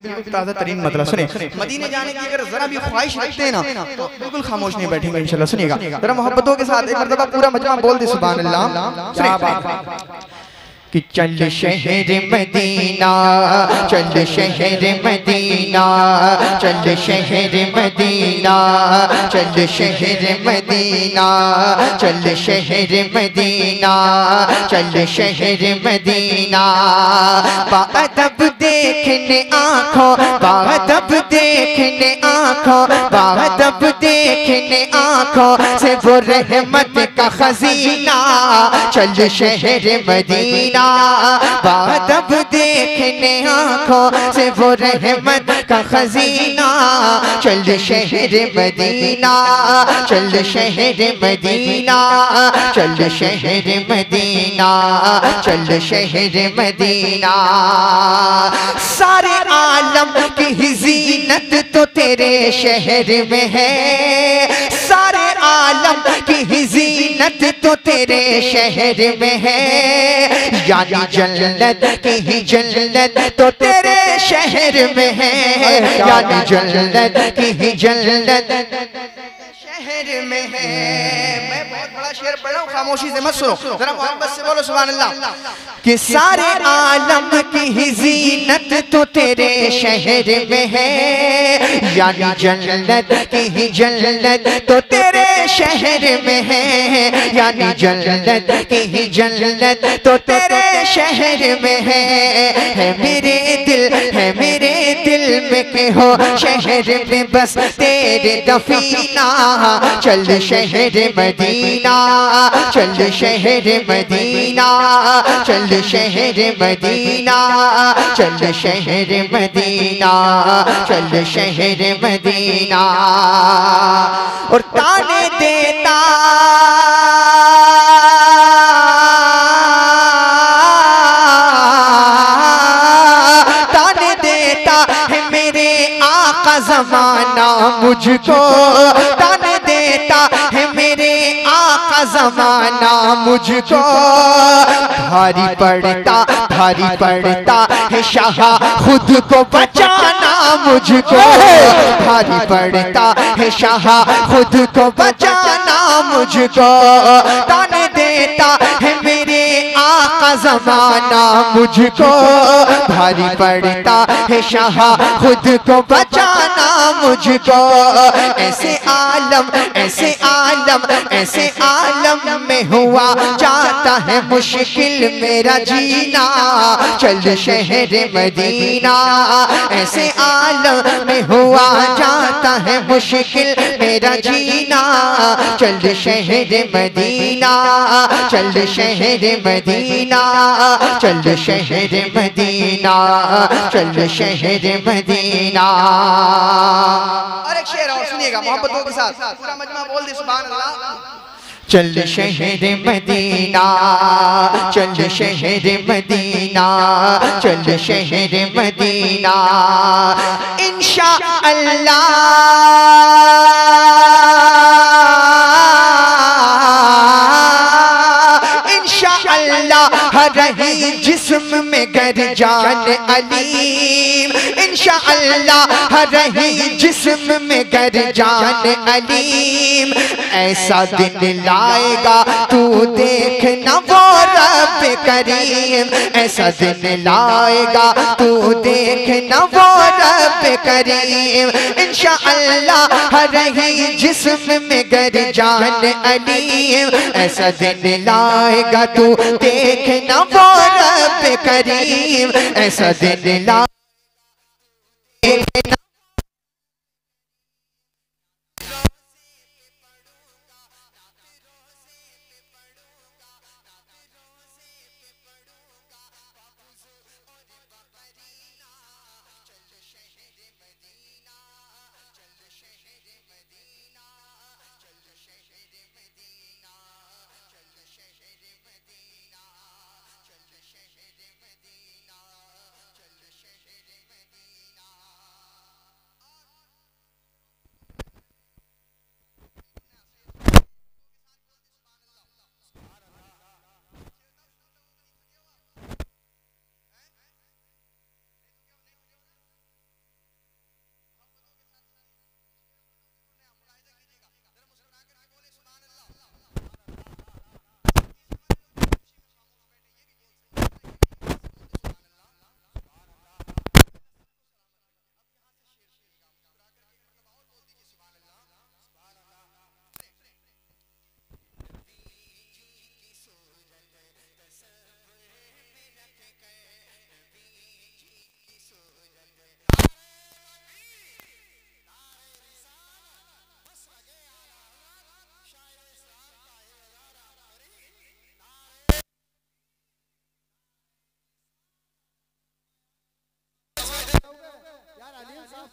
बिल्कुल ताज़ा तरीन मतलब सुने, मदीने जाने की अगर जरा भी ख्वाहिश रखते हैं ना तो बिल्कुल खामोश नहीं बैठेंगे इंशाल्लाह। सुनिएगा जरा मोहब्बतों के साथ एक मर्तबा पूरा मजमा बोल दे सुभान अल्लाह। क्या बात कि चल शहर मदीना, चल शहर मदीना, चल शहर मदीना, चल शहर मदीना, चल शहर मदीना, चल शहर मदीना। बाअदब देखने आँखों, बाअदब देखने आँखों, बाअदब देखने आँखों से वो रहमत का खजीना। चल शहर मदीना, बाअदब देखने आँखों से वो रहमत का खजीना। चल शहर मदीना, चल शहर मदीना, चल शहर मदीना, चल शहर मदीना। सारे आलम की जीनत तो तेरे शहर में है, सारे आलम की जीनत तो तेरे शहर में है। यानी जन्नत की जन्नत तो तेरे शहर में है, यानी जन्नत की जन्नत शहर में है। मैं बहुत बड़ा शेर पढ़ रहा हूँ, खामोशी से मत सुनो, जरा मोहब्बत से बोलो सुभान अल्लाह। कि सारे आलम की जीनत तो तेरे शहर में है, यानी जन्नत की जन्नत तो तेरे शहर में है, यानी जन्नत की जन्नत तो तेरे शहर में है। मेरे दिल है, मेरे दिल में के हो शहर में बस तेरे दफीना। चल शहर मदीना, चल शहर मदीना, चल शहर मदीना, चल शहर मदीना, चल शहर मदीना। और ताने देता ज़माना मुझको, ताने देता है मेरे आका ज़माना मुझको। भारी पड़ता है शाह खुद को बचाना मुझको, भारी पड़ता है शाह खुद को बचाना मुझको। ताने देता है मेरे आका ज़माना मुझको, भारी पड़ता है शाह खुद को बचाना मुझको। ऐसे आलम, ऐसे आलम, ऐसे आलम में हुआ जाता है मुश्किल मेरा जीना। चल शहर मदीना, ऐसे आलम में हुआ जाता है मुश्किल मेरा जीना। चल शहर मदीना, चल शहर मदीना, चल शहर मदीना, चल शहर मदीना। और एक शेर और सुनिएगा मोहब्बतों के साथ, पूरा मजमा बोल दे सुभान अल्लाह। चल शहर मदीना, चल शहर मदीना, चल शहर मदीना। इंशा अल्लाह रही जिस्म में गर जान अलीम। इंशाअल्लाह रही जिस्म में गर जान अलीम। ऐसा दिन लाएगा तू देखना वो रब करीम, ऐसा दिन लाएगा तू देखना वो रब करीम। इंशाअल्लाह रही जिस्म में गर जान अलीम। ऐसा दिन लाएगा तू देखना वो रब करीम, ऐसा दिन ला देखना।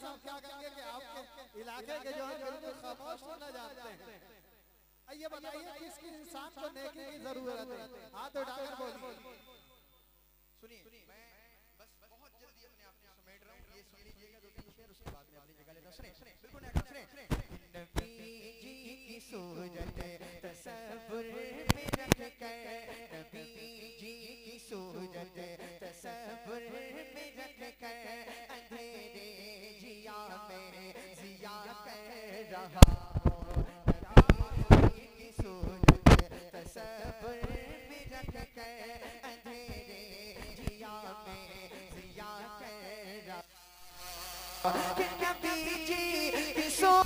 साहब क्या कहेंगे कि आपके इलाके के जो है बिल्कुल खामोश होना जानते हैं। ये बताइए किस किस इंसान को नेकी की जरूरत है, हाथ उठाकर बोलिए। सुनिए, मैं बस बहुत जल्दी अपने आप को समेट रहा हूँ, ये सुन लीजिएगा 2-3 शेर, उसके बाद में अपनी जगह लेता हूँ। सुनिए बिल्कुल सुनिए। नबी जी की सूरत तसव्वुर में रख कर, नबी जी की सूरत तसव्वुर में रख कर, अंधेरे जिया में जिया कर रहा हूँ। नबी की सूरत तसव्वुर में रख कर, अंधेरे जिया में जिया कर रहा हूँ। नबी जी की सूरत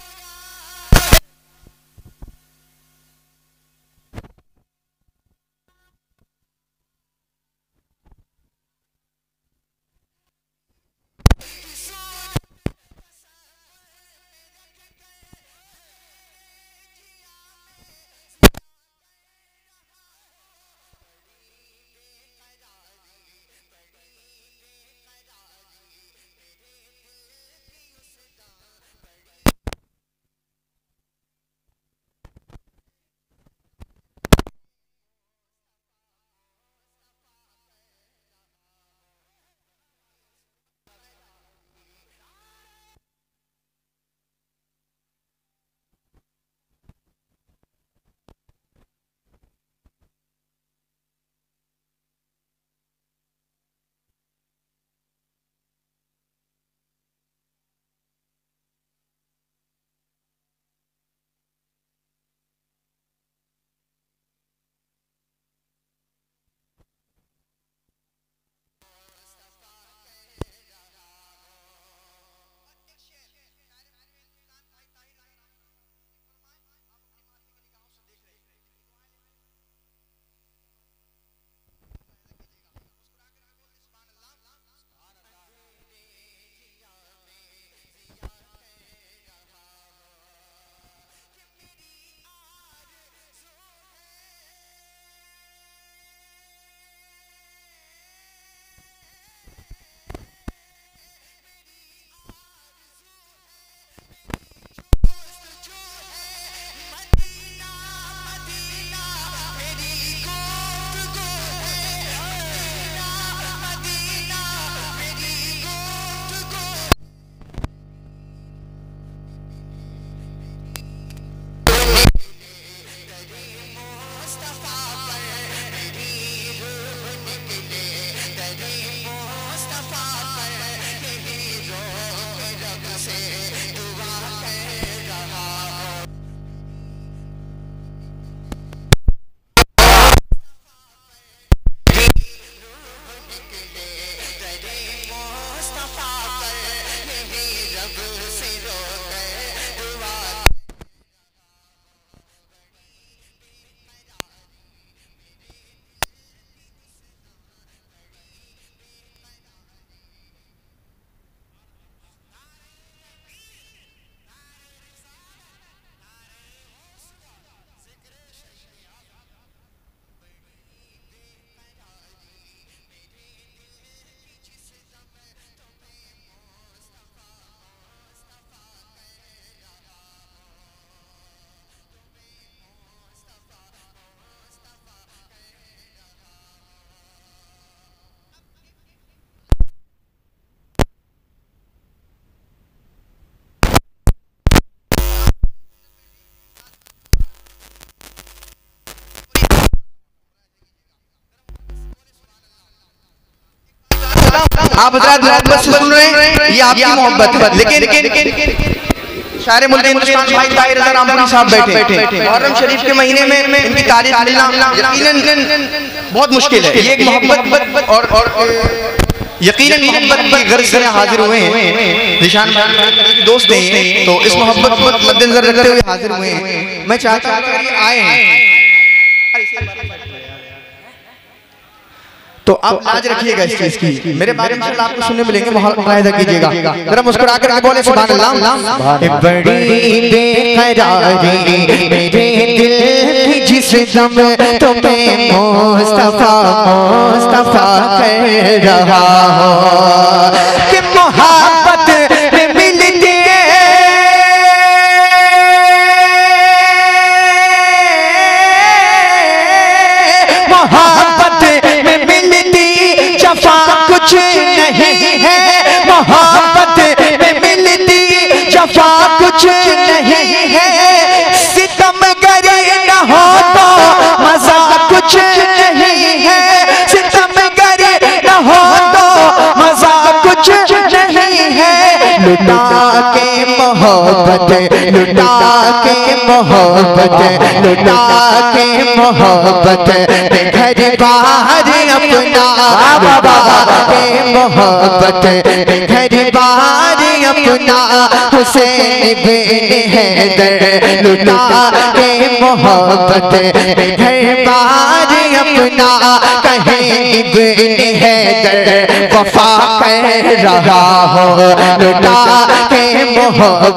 आप हजरात मोहब्बत से सुन रहे हैं, ये आपकी मोहब्बत है। लेकिन शायर मुल्क हिंदुस्तान भाई ताहिर रज़ा रामपुरी साहब बैठे मुहर्रम शरीफ के महीने में इनकी तारीफ मिलना यकीनन बहुत मुश्किल है। ये एक मोहब्बत और यकीनन मोहब्बत की गर्ज से हाजिर हुए हैं। निशान भाई दोस्त हैं, तो इस मोहब्बत को मद्देनजर रखते हुए हाजिर हुए हैं। मैं चाहता हूं अगर ये आए हैं तो आप लाज रखिएगा इस चीज की। मेरे बारे में इंशाल्लाह आपको सुनने मिलेंगे, मुलाहिजा कीजिएगा। जरा मुस्कुरा कर बोले सुभान अल्लाह। बड़ी बेकरारी मेरे दिल की जिस दम तुम्हें मुस्तफा मुस्तफा कह रहा हो कि मोहब्बत में मिल लुटा के मोहब्बत, लुटा के मोहब्बत, लुटा के मोहब्बत, घर बाहर अपना लुटा के मोहब्बत, घर बाहर अपना हुसैन बिन हैदर, लुटा के मोहब्बत, घर बाहर अपना कहे इब्न हैदर वफा कर रहा हो, लुटा के मोहब्बत।